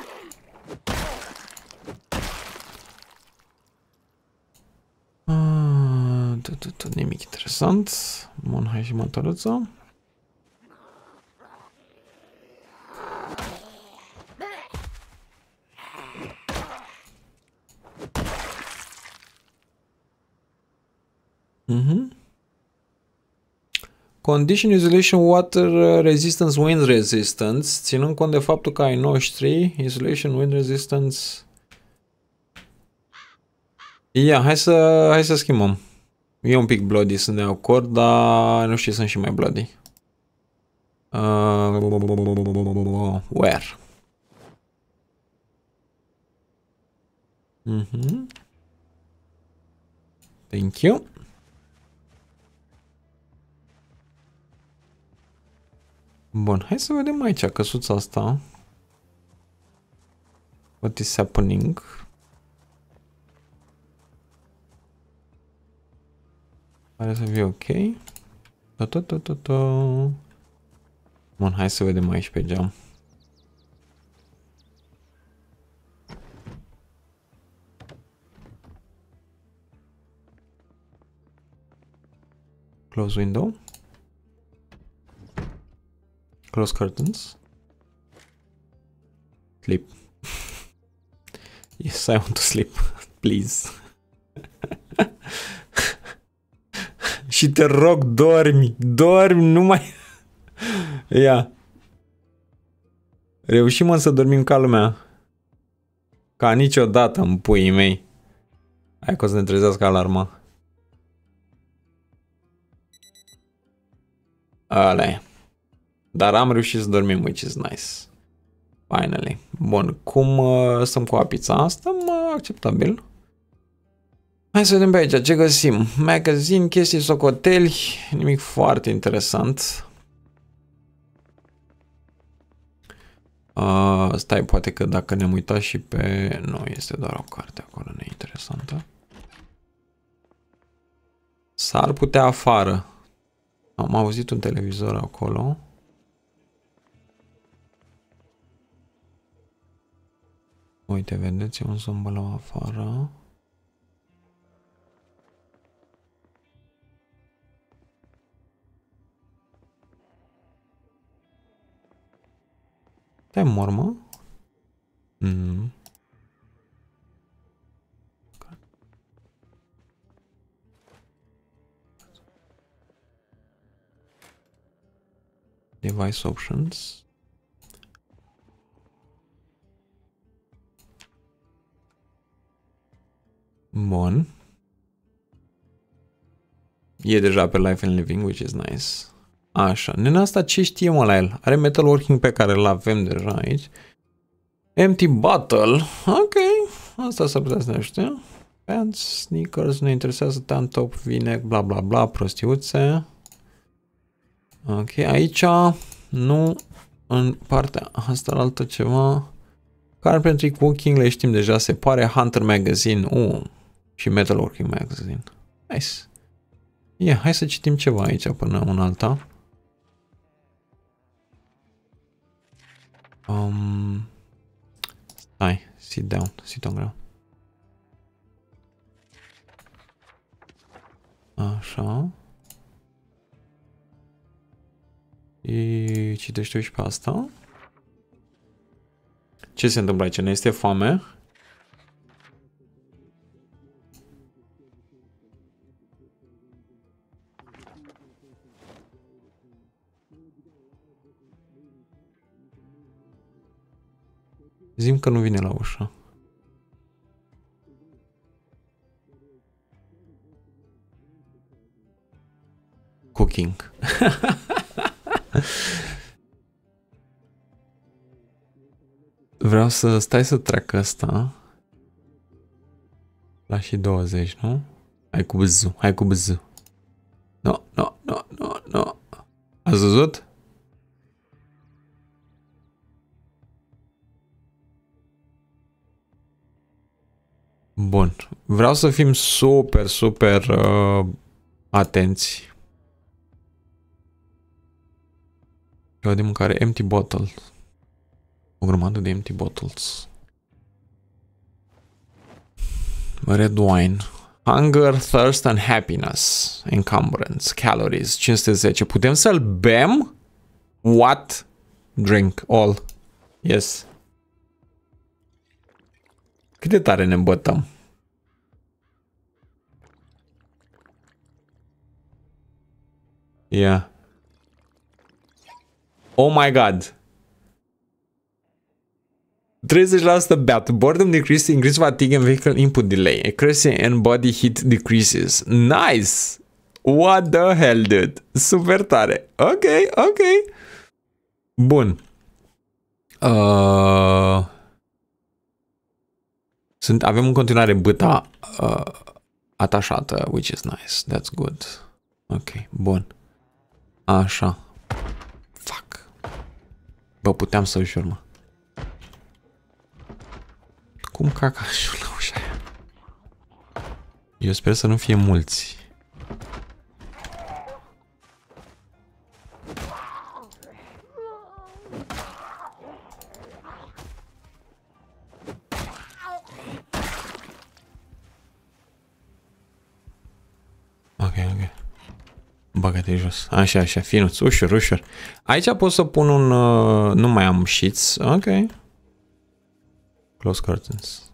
Tot nimic interesant. Bun, hai și mătăruță. Condition Isolation Water Resistance Wind Resistance. Ținând cont de faptul că ai noștri Isolation Wind Resistance. Hai să schimbăm. E un pic bloody, sunt de acord, dar nu știu, sunt și mai bloody. Where? Thank you. Bun, hai să vedem aici căsuța asta. What is happening? Pare să fie ok. Bun, hai să vedem aici pe geam. Close window. Close curtains. Sleep. Yes, I want to sleep. Please. Și te rog, dormi. Dormi, nu mai... Ia. Reușim să dormim ca lumea. Ca niciodată în puii mei. Hai că o să ne trezească alarma. Ăla e. Dar am reușit să dormim, which is nice. Finally. Bun, cum stăm cu apița asta? Acceptabil. Hai să vedem pe aici ce găsim. Magazine, chestii, socoteli, nimic foarte interesant. Stai, poate că dacă ne-am uitat și pe... Nu, este doar o carte acolo neinteresantă. S-ar putea afară. Am auzit un televizor acolo. Uite, vedeți, e un zâmbălău afară. Te mormă? Device options. Bun. E deja pe Life and Living, which is nice. Așa, nena asta ce știe mă la el? Are metalworking pe care îl avem deja aici. Empty bottle. Ok, asta s-ar putea să ne ajute. Pants, sneakers, ne interesează tan top, vinec, bla bla bla, prostiuțe. Ok, aici nu, în partea asta altă ceva. Carpentry, cooking, le știm deja, se pare. Hunter Magazine, și Metalworking Magazine. Nice. Hai să citim ceva aici până un alta. Hai, sit on ground. Așa. Și citește și pe asta. Ce se întâmplă aici? Ne este foame? Zim că nu vine la ușă. Cooking. Vreau să stai să treacă asta. La și 20, nu? Hai cu bzu, hai cu bzu. No. Ați văzut? Bun. Vreau să fim super atenți. Ceva de mâncare. Empty bottle. O grămadă de empty bottles. Red wine. Hunger, thirst and happiness. Encumbrance. Calories. 510. Putem să-l bem? What? Drink. All. Yes. Cât de tare ne îmbătăm? Yeah. Oh my god. 30% beat. Boredom decreases, increase fatigue and vehicle input delay. Accuracy and body heat decreases. Nice! What the hell, dude? Super tare. Ok. Bun. Avem în continuare bâta atașată, which is nice. That's good. Ok, bun. Așa. Fuck. Bă, puteam să ușor, mă. Cum cacașul la ușa aia? Eu sper să nu fie mulți. Ok. Bagă-te jos. Așa, finuț, ușor. Aici pot să pun un... nu mai am sheets. Ok. Close curtains.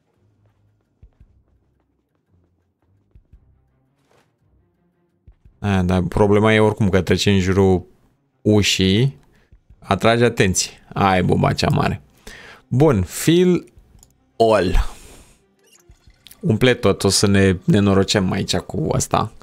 Dar problema e oricum că trece în jurul ușii. Atrage atenție. Ai boba cea mare. Bun, fill all. Umple tot, o să ne nenorocem aici cu asta.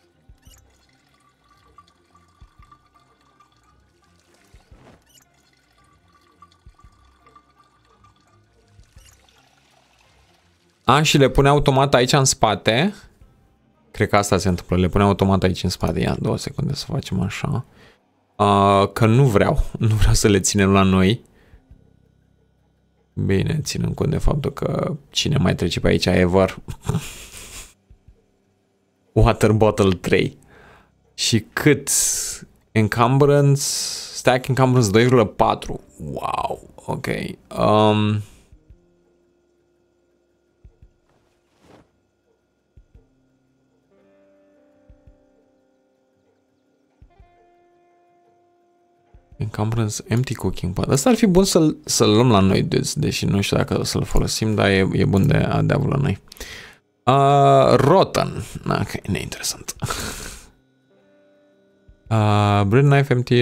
Și le pune automat aici în spate. Cred că asta se întâmplă. Le pune automat aici în spate. Ia 2 secunde să facem așa. Că nu vreau să le ținem la noi. Bine, ținând cont de faptul că cine mai trece pe aici ever. Water bottle 3. Și cât? Encumbrance. Stack encumbrance 2,4. Wow. Ok. Encumbrance, empty cooking pot. Asta ar fi bun să-l luăm la noi, deși nu știu dacă o să-l folosim, dar e bun de a avut la noi. Rotten. Ok, neinteresant. Bread knife empty,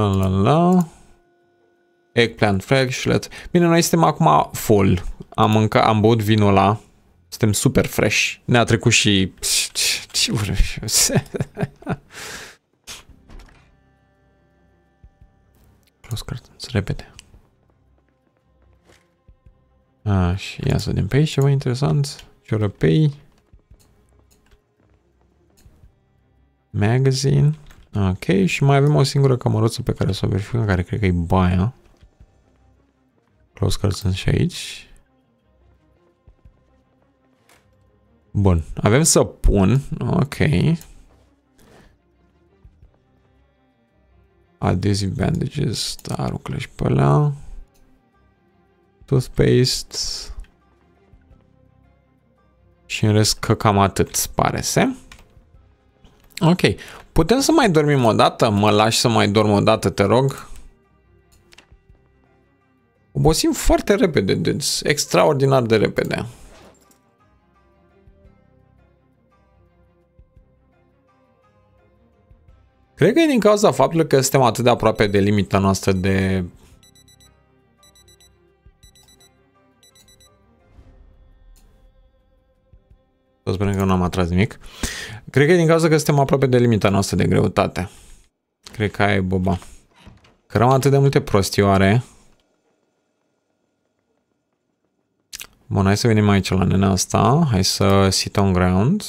eggplant fresh. Bine, noi suntem acum full. Am băut vinul ăla. Suntem super fresh. Ne-a trecut și... Ce vreau? Close curtains, repede. Și ia să vedem pe aici ceva interesant. Ciorăpei. Magazine. Ok, și mai avem o singură cămăruță pe care să o verificăm, care cred că e baia. Close curtains și aici. Bun, avem săpun. Ok. Adhesive bandages, da, aruncă și pe ăla. Toothpaste. Și în rest că cam atât, pare-se. Ok. Putem să mai dormim o dată? Mă lași să mai dorm o dată, te rog? Obosim foarte repede, dudes. Extraordinar de repede. Cred că e din cauza faptului că suntem atât de aproape de limita noastră de... Să spunem că nu am atras nimic. Cred că e din cauza că suntem aproape de limita noastră de greutate. Cred că aia e boba. Cărăm atât de multe prostioare. Bun, hai să venim aici la nenea asta. Hai să sit on ground.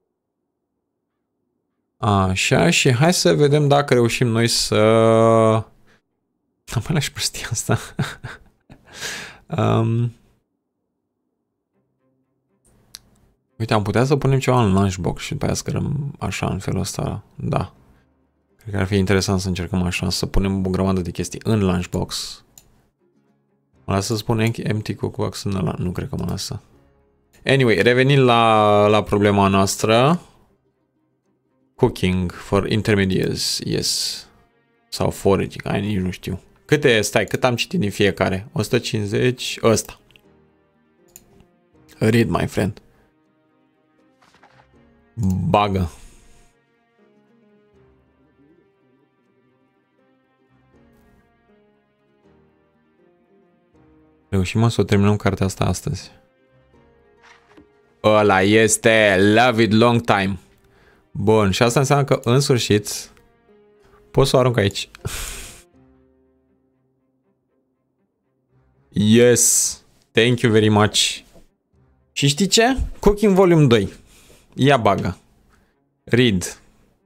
Așa, și hai să vedem dacă reușim noi să... Am mai lași prostia asta. Uite, am putea să punem ceva în lunchbox și după aia scărăm așa, în felul ăsta. Da. Cred că ar fi interesant să încercăm așa, să punem o grămadă de chestii în lunchbox. Mă lasă să spun empty cookbox în ăla. Nu cred că mă lasă. Anyway, revenind la problema noastră. Cooking for intermediates, yes. Sau foraging, nici nu știu. Cât am citit din fiecare? 150, ăsta. Read, my friend. Bagă. Reușim să o terminăm cartea asta astăzi. Ăla este Love It Long Time. Bun, și asta înseamnă că în sfârșit pot să o arunc aici. Yes, thank you very much. Și știi ce? Cooking Volume 2. Ia bagă. Read.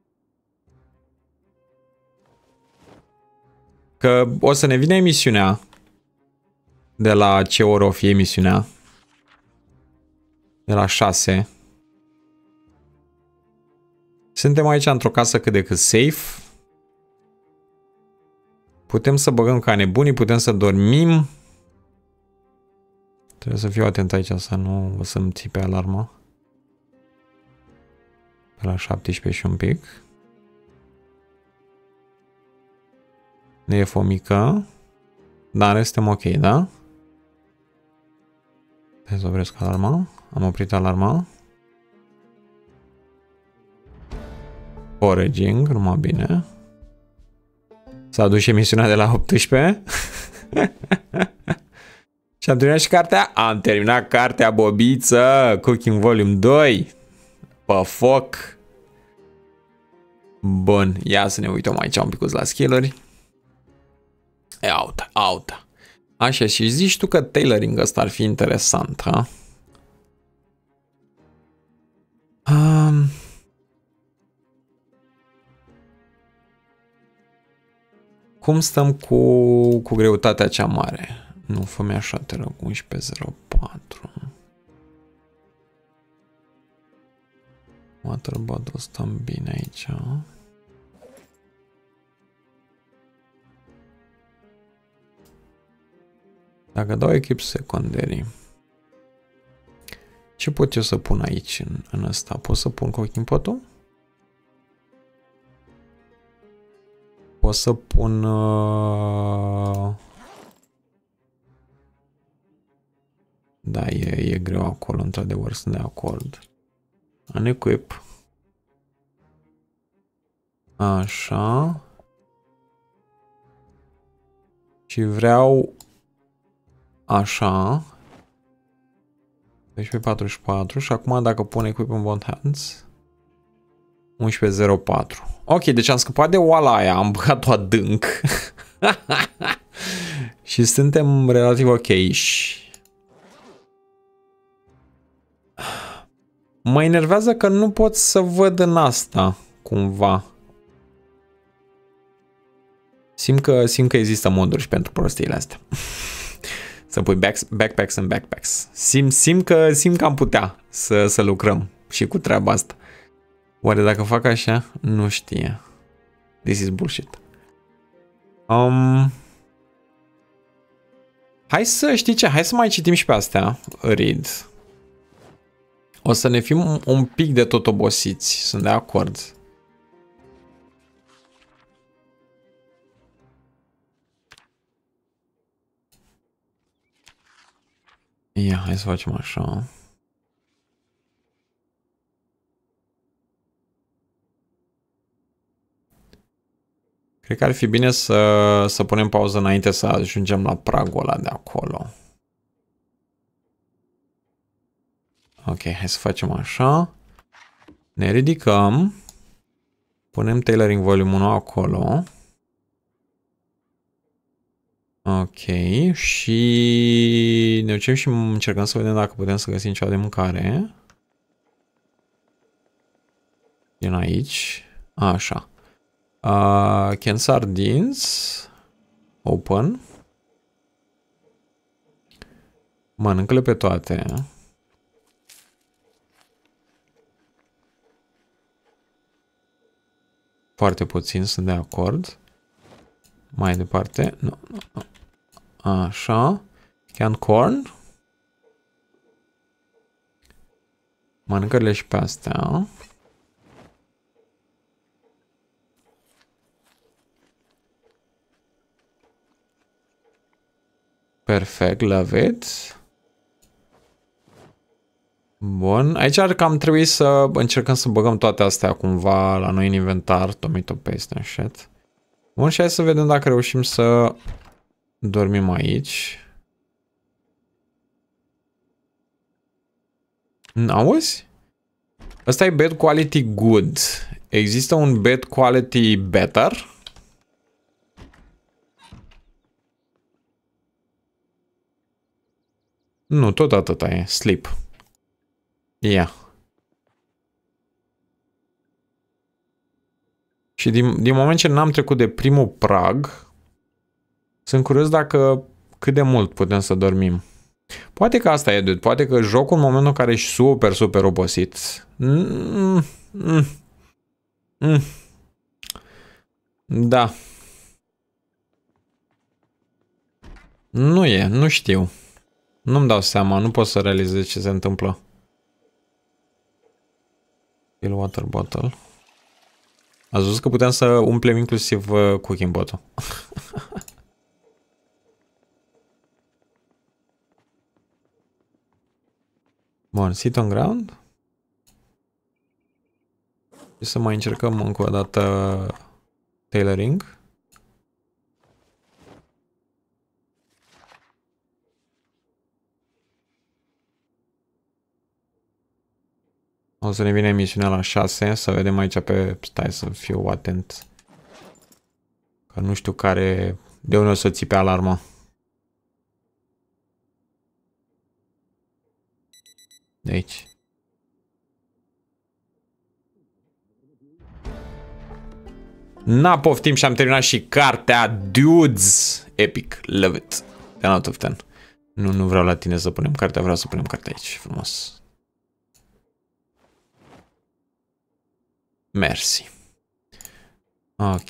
Că o să ne vină emisiunea. De la ce oră o fi emisiunea? De la 6. Suntem aici într-o casă cât de cât safe. Putem să băgăm ca nebunii, putem să dormim. Trebuie să fiu atent aici să nu o să-mi țipe alarma. Pe la 17 și un pic. Ne e fomică. Dar suntem ok, da? Hai să opresc alarma. Am oprit alarma. Foraging, numai bine. S-a dus emisiunea de la 18. Și am terminat și cartea? Am terminat cartea, bobiță. Cooking Volume 2. Pe foc. Bun, ia să ne uităm aici un pic la skill-uri. Out. Așa, și zici tu că tailoring ăsta ar fi interesant, ha? Cum stăm cu greutatea cea mare? Nu, fă-mi așa, te rog, 1104. Water bottle, stăm bine aici. Dacă dau echip secundary, ce pot eu să pun aici în ăsta? Pot să pun cooking pot-ul? Pot să pun... Da, e greu acolo, într-adevăr, sunt de acord. Unequip. Așa. Și vreau... Așa. 1244 și acum dacă pun equip în bond hands 1104. Ok, deci am scăpat de oala aia, am băgat-o adânc. Și suntem relativ ok. Mă enervează că nu pot să văd în asta cumva. Simt că există moduri și pentru prostiile astea. Să pui backpacks în backpacks. Simt că am putea să lucrăm și cu treaba asta. Oare dacă fac așa? Nu știe. This is bullshit. Hai să, știi ce? Hai să mai citim și pe astea. Read. O să ne fim un pic de tot obosiți. Sunt de acord. Ia, hai să facem așa. Cred că ar fi bine să punem pauză înainte să ajungem la pragul ăla de acolo. Ok, hai să facem așa. Ne ridicăm. Punem tailoring volume 1 acolo. Ok, și ne ducem și încercăm să vedem dacă putem să găsim ceva de mâncare. Din aici. Așa. Can sardines. Open. Mănâncă-le pe toate. Foarte puțin, sunt de acord. Mai departe. Nu. Așa. Can corn. Mănâncă-le și pe astea. Perfect, love it. Bun, aici ar cam trebui să încercăm să băgăm toate astea cumva la noi în inventar, tomato paste and shit. Bun, și hai să vedem dacă reușim să dormim aici. Auzi? Ăsta e bad quality good. Există un bad quality better? Nu, tot atâta e. Sleep. Ia. Și din moment ce n-am trecut de primul prag, sunt curios dacă cât de mult putem să dormim. Poate că asta e, dude. Poate că jocul în momentul în care ești super, super obosit. Da. Nu e, nu știu. Nu-mi dau seama, nu pot să realizez ce se întâmplă. Fill water bottle. Ați văzut că puteam să umplem inclusiv cooking bottle. Bun, sit on ground. Și să mai încercăm încă o dată tailoring. O să ne vină emisiunea la 6, să vedem aici pe... Stai să fiu atent. Că nu știu care... De unde o să țipe alarma. De aici. Na, poftim și am terminat și cartea. Dudes! Epic. Love it. 10 out of 10. Nu vreau la tine să punem cartea, vreau să punem cartea aici. Frumos. Mersi. Ok.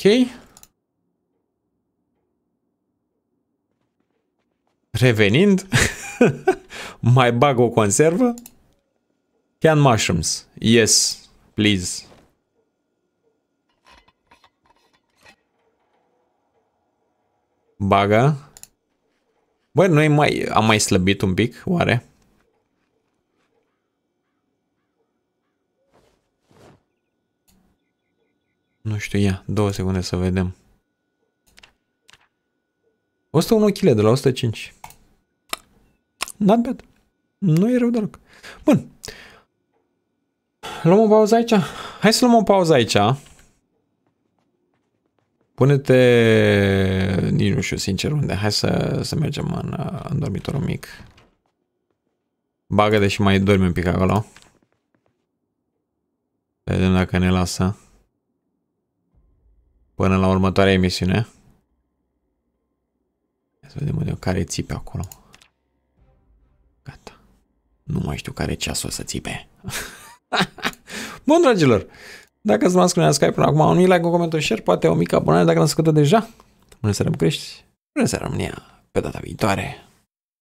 Revenind. Mai bag o conservă. Can mushrooms. Yes, please. Bagă. Băi, noi am mai slăbit un pic, oare? Nu știu, ia, 2 secunde să vedem. 101 kg de la 105. Not bad. Nu e rău deloc. Bun. Luăm o pauză aici? Hai să luăm o pauză aici. Pune-te... Nici nu știu sincer unde. Hai să mergem în dormitorul mic. Bagă-te și mai dormi un pic acolo. Vedem dacă ne lasă. Până la următoarea emisiune. Hai să vedem unde care țipe acolo. Gata. Nu mai știu care ceasul să țipe. Bun, dragilor. Dacă ați rămas cu mine la Skype până acum, un like, un coment, un share, poate o mică abonare dacă n-ați făcut deja. Bună seara, București. Bună seara, România. Pe data viitoare.